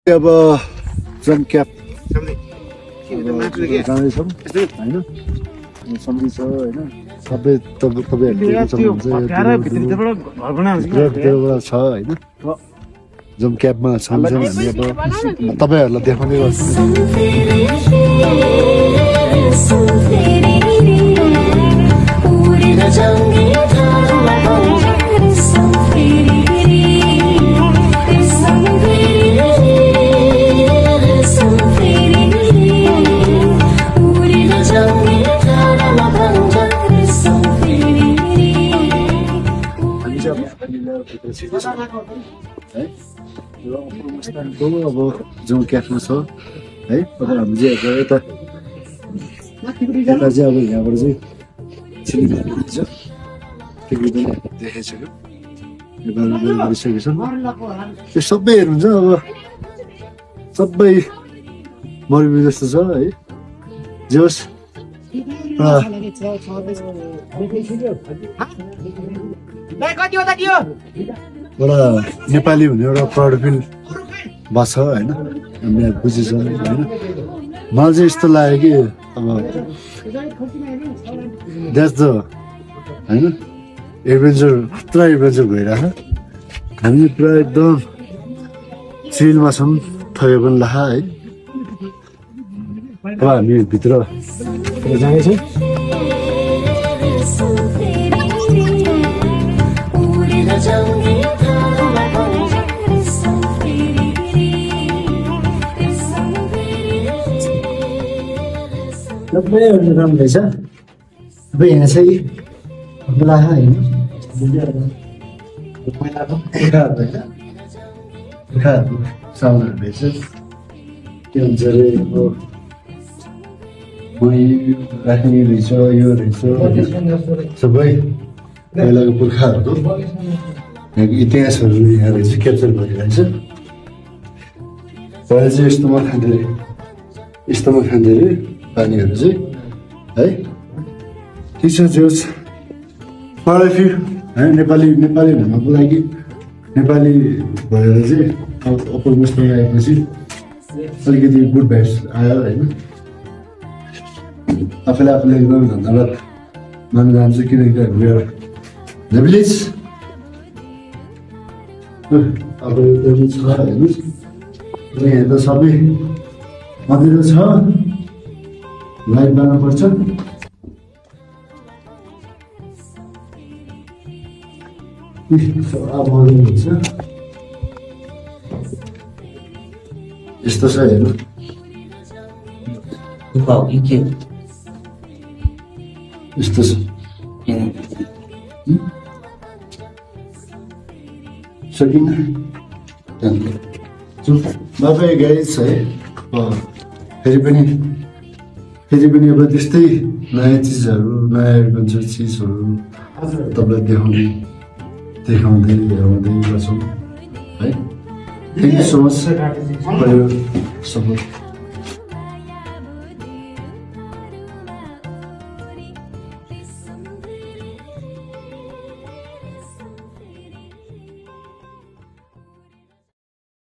अब जम क्याप जाँदैछौँ होइन सब्जी छ होइन सबै तपाईँहरूबाट छ होइन जम क्याबमा छौँ हामी अब तपाईँहरूलाई देखाउने गर्छौँ अब जुन क्याफमा छ है अब हामी चाहिँ यता चाहिँ अब यहाँबाट चाहिँ सिलिगुडी पुगिन्छ टिकट पनि देखाइसक्यो गरिसकेको छ त्यो सबै हेर्नुहुन्छ अब सबै मरुभूमि जस्तो छ है जे होस् एउटा नेपाली भन्ने एउटा प्राउड फिल भएको छ होइन हामीले बुझेछौँ होइन मलाई चाहिँ यस्तो लाग्यो कि अब द्याट्स द होइन एडभेन्चर पुरा एडभेन्चर भइरहेको हामी पुरा एकदम चिलमा छौँ थयो पनि लाहा है अब हामी भित्र जाँदैछौँ सबै राम्रो रहेछ अब यहाँ चाहिँ लाहा होइन पहिलाको पुर्खाहरू होइन पुर्खाहरू साउनहरू रहेछ के हुन्छ अरे अब मै राख्ने रहेछ यो रहेछ सबै पहिलाको पुर्खाहरूको यहाँको इतिहासहरू यहाँ रहेछ क्याप्चर गरिरहेछ पहिला चाहिँ यस्तोमा खाँदै अरे पानीहरू चाहिँ है ठिक छ जोस् मलाई फेरि है नेपाली भन्नको लागि नेपाली भएर चाहिँ अब अप्पर वेस्टमा आएपछि अलिकति गुड भाइब्स आयो होइन आफूले एकदम धन्यवाद मान्न चाहन्छु किनकि हाम्रो द भिलेज अब एकदम छ हेर्नुहोस् यहाँ त सबै मन्दिर छ लाइट बाल्नुपर्छ हुन्छ यस्तो छ हेर्नु यस्तो छ सकिन बाबा गाइस है फेरि पनि अब त्यस्तै नयाँ चिजहरू नयाँ एडभेन्चर चिजहरू तपाईँलाई देखाउँदै गर्छौँ है thank you so much for your support